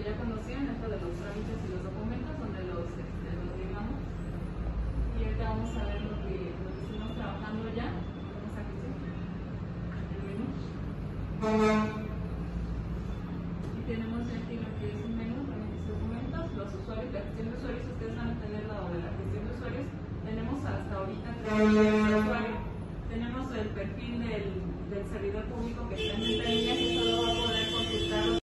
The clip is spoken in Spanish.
que ya conocían, esto de los trámites y los documentos, donde los digamos. Y ahorita vamos a ver lo que estuvimos trabajando ya. Vamos a que sí. El menú. Y tenemos aquí lo que es un menú con mis documentos, los usuarios, la gestión de usuarios. Ustedes van a tener la de la gestión de usuarios. Tenemos hasta ahorita el usuario. Tenemos el perfil del servidor público que está en ventanilla